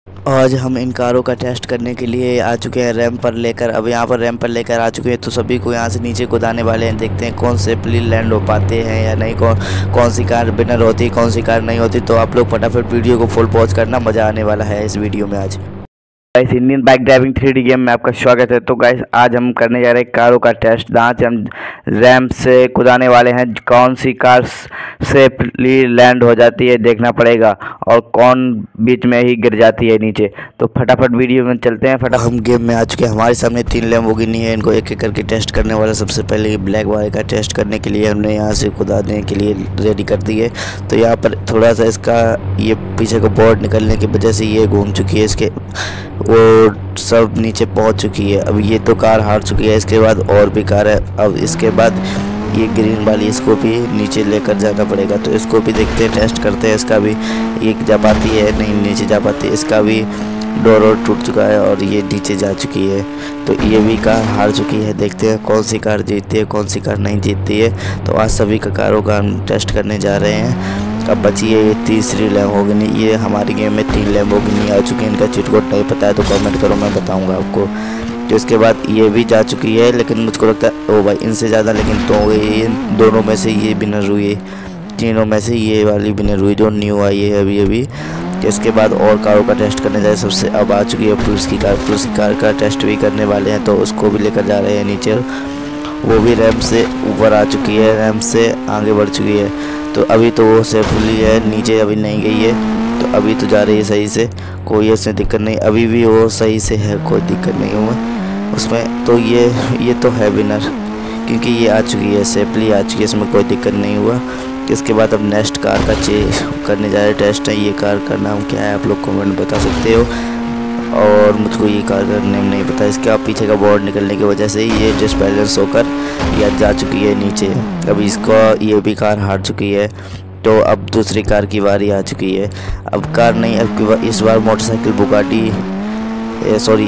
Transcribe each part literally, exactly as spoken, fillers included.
आज हम इन कारों का टेस्ट करने के लिए आ चुके हैं रैंप पर लेकर। अब यहाँ पर रैंप पर लेकर आ चुके हैं, तो सभी को यहाँ से नीचे कुदाने वाले हैं। देखते हैं कौन से प्ली लैंड हो पाते हैं या नहीं, कौन कौन सी कार विनर होती है, कौन सी कार नहीं होती। तो आप लोग फटाफट वीडियो को फुल पॉज करना, मज़ा आने वाला है इस वीडियो में। आज guys Indian bike driving three D game में आपका स्वागत है। तो गाइस आज हम करने जा रहे हैं कारों का टेस्ट, जहाँ से हम रैंप से कुदाने वाले हैं। कौन सी कार सेफली लैंड हो जाती है देखना पड़ेगा, और कौन बीच में ही गिर जाती है नीचे। तो फटाफट वीडियो में चलते हैं। फटाफट हम गेम में आ चुके हैं। हमारे सामने तीन लैम्बोर्गिनी है, इनको एक एक करके टेस्ट करने वाला। सबसे पहले ब्लैक वाले का टेस्ट करने के लिए हमने यहाँ से कुदाने के लिए रेडी कर दी है। तो यहाँ पर थोड़ा सा इसका ये पीछे को बोर्ड निकलने की वजह से ये घूम चुकी है, इसके वो सब नीचे पहुंच चुकी है। अब ये तो कार हार चुकी है। इसके बाद और भी कार है। अब इसके बाद ये ग्रीन वाली, इसको भी नीचे लेकर जाना पड़ेगा। तो इसको भी देखते हैं, टेस्ट करते हैं। इसका भी ये जा पाती है, नहीं नीचे जा पाती है। इसका भी डोर और टूट चुका है और ये नीचे जा चुकी है। तो ये भी कार हार चुकी है। देखते हैं कौन सी कार जीतती है, कौन सी कार नहीं जीतती है। तो आज सभी का कारों का हम टेस्ट करने जा रहे हैं। अब बची है ये तीसरी लैम्बोर्गिनी। ये हमारी गेम में तीन लैम्बोर्गिनी आ चुकी है। इनका चीट कोड नहीं पता है तो कमेंट करो, मैं बताऊंगा आपको। तो इसके बाद ये भी जा चुकी है, लेकिन मुझको लगता है ओ भाई इनसे ज़्यादा, लेकिन तो ये दोनों में से ये विनर हुई, तीनों में से ये वाली विनर हुई जो न्यू आई है अभी अभी। इसके बाद और कारों का टेस्ट करने जाए। सबसे अब आ चुकी है पुलिस की कार। पुलिस की कार का टेस्ट भी करने वाले हैं, तो उसको भी लेकर जा रहे हैं नीचे। वो भी रैंप से ऊपर आ चुकी है, रैंप से आगे बढ़ चुकी है। तो अभी तो वो सेफली है, नीचे अभी नहीं गई है। तो अभी तो जा रही है सही से, कोई इसमें दिक्कत नहीं। अभी भी वो सही से है, कोई दिक्कत नहीं हुआ उसमें। तो ये ये तो है विनर, क्योंकि ये आ चुकी है, सेफली आ चुकी है, इसमें कोई दिक्कत नहीं हुआ। इसके बाद अब नेक्स्ट कार का चेक करने जा रहे टेस्ट है। ये कार का नाम क्या है आप लोग कमेंट बता सकते हो, और मुझको ये कार का नेम नहीं पता। इसके आप पीछे का बोर्ड निकलने की वजह से ये डिसबैलेंस होकर यह जा चुकी है नीचे। अब इसको ये भी कार हार चुकी है। तो अब दूसरी कार की बारी आ चुकी है। अब कार नहीं, अब की बार इस बार मोटरसाइकिल बुगाटी सॉरी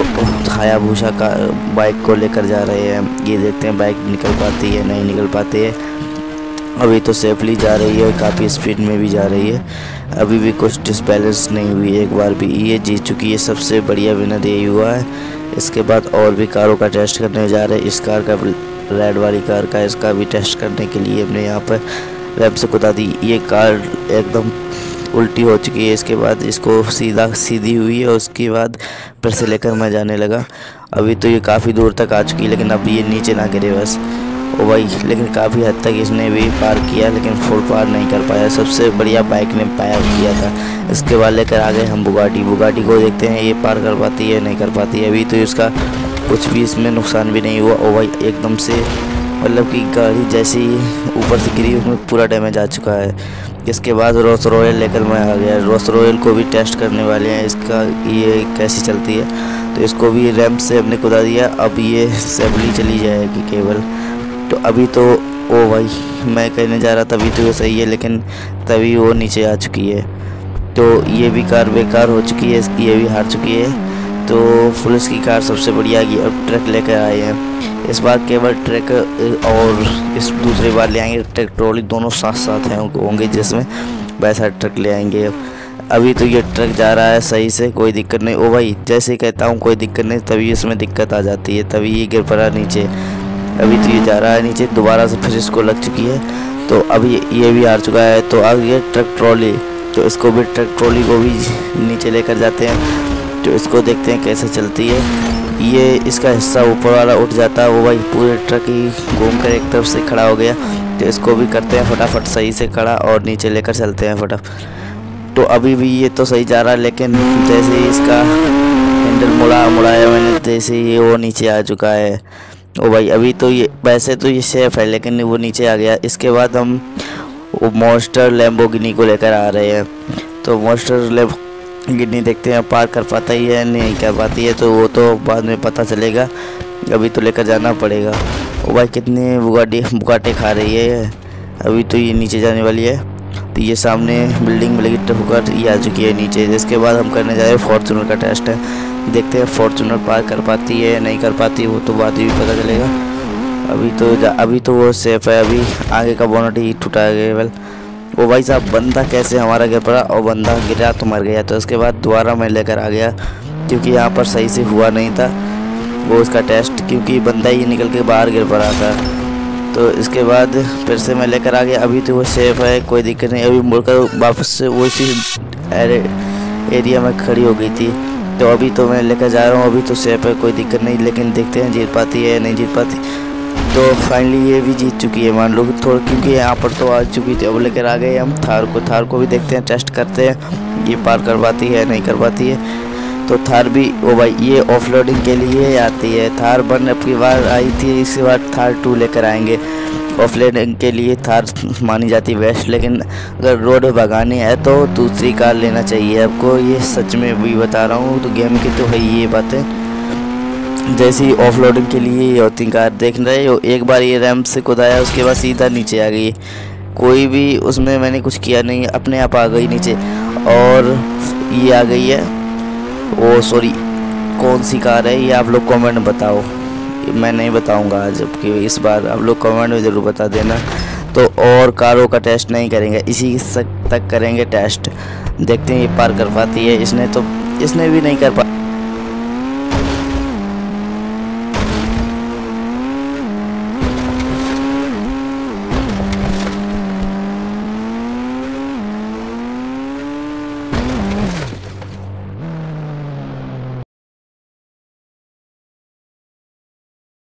हायाबुसा का बाइक को लेकर जा रहे हैं। ये देखते हैं बाइक निकल पाती है नहीं निकल पाती है। अभी तो सेफली जा रही है, काफ़ी स्पीड में भी जा रही है। अभी भी कुछ डिसबैलेंस नहीं हुई एक बार भी। ये जीत चुकी है, सबसे बढ़िया विनर यही हुआ है। इसके बाद और भी कारों का टेस्ट करने जा रहे हैं। इस कार का, रेड वाली कार का, इसका भी टेस्ट करने के लिए हमने यहाँ पर रैंप से कुदा दी। ये कार एकदम उल्टी हो चुकी है। इसके बाद इसको सीधा सीधी हुई है, उसके बाद फिर से लेकर मैं जाने लगा। अभी तो ये काफ़ी दूर तक आ चुकी है, लेकिन अब ये नीचे ना गिरे बस। ओ भाई, लेकिन काफ़ी हद तक इसने भी पार किया, लेकिन फुल पार नहीं कर पाया। सबसे बढ़िया बाइक ने पार किया था। इसके बाद लेकर आ गए हम बुगाटी। बुगाटी को देखते हैं ये पार कर पाती है नहीं कर पाती है। अभी तो इसका कुछ भी इसमें नुकसान भी नहीं हुआ। ओ भाई, एकदम से मतलब कि गाड़ी जैसे ही ऊपर से गिरी उसमें पूरा डैमेज आ चुका है। इसके बाद रोल्स रॉयल लेकर मैं आ गया। रोल्स रॉयल को भी टेस्ट करने वाले हैं, इसका ये कैसी चलती है। तो इसको भी रैंप से हमने कुदा दिया। अब ये सेफली चली जाएगी केवल। तो अभी तो ओ भाई, मैं कहने जा रहा तभी तो वो सही है, लेकिन तभी वो नीचे आ चुकी है। तो ये भी कार बेकार हो चुकी है, इसकी ये भी हार चुकी है। तो पुलिस की कार सबसे बढ़िया आएगी। अब ट्रक लेकर आए हैं। इस बार केवल ट्रक और इस दूसरी बार ले आएंगे ट्रक ट्रॉली, दोनों साथ साथ हैं होंगे, जिसमें वैसा ट्रक ले आएंगे। अभी तो ये ट्रक जा रहा है सही से, कोई दिक्कत नहीं। ओ भाई, जैसे ही कहता हूँ कोई दिक्कत नहीं, तभी इसमें दिक्कत आ जाती है, तभी ये गिर पड़ा नीचे। अभी तो ये जा रहा है नीचे, दोबारा से फिर इसको लग चुकी है। तो अब ये ये भी हार चुका है। तो अब ये ट्रक ट्रॉली, तो इसको भी ट्रक ट्रॉली को भी नीचे लेकर जाते हैं। तो इसको देखते हैं कैसे चलती है। ये इसका हिस्सा ऊपर वाला उठ जाता है। वो भाई पूरे ट्रक ही घूम कर एक तरफ से खड़ा हो गया। तो इसको भी करते हैं फटाफट सही से खड़ा और नीचे लेकर चलते हैं फटाफट। तो अभी भी ये तो सही जा रहा है, लेकिन जैसे ही इसका हैंडल मुड़ा मुड़ाया मैंने, जैसे ही वो नीचे आ चुका है। ओ भाई, अभी तो ये वैसे तो ये सेफ है, लेकिन वो नीचे आ गया। इसके बाद हम वो मॉन्स्टर लैम्बोर्गिनी को लेकर आ रहे हैं। तो मॉन्स्टर लैम्बोर्गिनी देखते हैं पार कर पाता ही है नहीं कर पाती है, तो वो तो बाद में पता चलेगा। अभी तो लेकर जाना पड़ेगा। ओ भाई, कितने बुगाटी बुगाटे खा रही है। अभी तो ये नीचे जाने वाली है। तो ये सामने बिल्डिंग में लगी ठोकर ये आ चुकी है नीचे। इसके बाद हम करने जा रहे हैं फॉर्चूनर का टेस्ट है। देखते हैं फॉर्चूनर पार कर पाती है नहीं कर पाती, वो तो बाद ही पता चलेगा। अभी तो अभी तो वो सेफ है। अभी आगे का बोनट ही टूटा है केवल। वो भाई साहब बंदा कैसे हमारा गिर पड़ा और बंदा गिरा तो मर गया। तो इसके बाद दोबारा मैं लेकर आ गया क्योंकि यहाँ पर सही से हुआ नहीं था वो उसका टेस्ट, क्योंकि बंदा ही निकल के बाहर गिर पड़ा था। तो इसके बाद फिर से मैं लेकर आ गया। अभी तो वो सेफ है, कोई दिक्कत नहीं। अभी मुड़कर वापस से वो इसी एरिया में खड़ी हो गई थी। तो अभी तो मैं लेकर जा रहा हूँ, अभी तो सेफ है, कोई दिक्कत नहीं। लेकिन देखते हैं जीत पाती है या नहीं जीत पाती। तो फाइनली ये भी जीत चुकी है मान लो थोड़ा, क्योंकि यहाँ पर तो आ चुकी थी। अब लेकर आ गए हम थार को। थार को भी देखते हैं, टेस्ट करते हैं ये पार कर पाती है नहीं कर पाती है। तो थार भी ओ भाई ये ऑफलोडिंग के लिए आती है। थार वन अब की बार आई थी, इसके बाद थार टू लेकर आएंगे। ऑफलोडिंग के लिए थार मानी जाती है बेस्ट, लेकिन अगर रोड भगानी है तो दूसरी कार लेना चाहिए आपको। ये सच में भी बता रहा हूँ। तो गेम की तो है ये बातें, जैसी ऑफलोडिंग के लिए ये होती कार। देख रहे हो एक बार ये रैंप से कुदाया, उसके बाद सीधा नीचे आ गई। कोई भी उसमें मैंने कुछ किया नहीं, अपने आप आ गई नीचे। और ये आ गई है, ओ सॉरी कौन सी कार है ये आप लोग कमेंट में बताओ। मैं नहीं बताऊंगा आज, जबकि इस बार आप लोग कमेंट में ज़रूर बता देना। तो और कारों का टेस्ट नहीं करेंगे, इसी तक करेंगे टेस्ट। देखते हैं ये पार कर पाती है। इसने तो इसने भी नहीं कर पा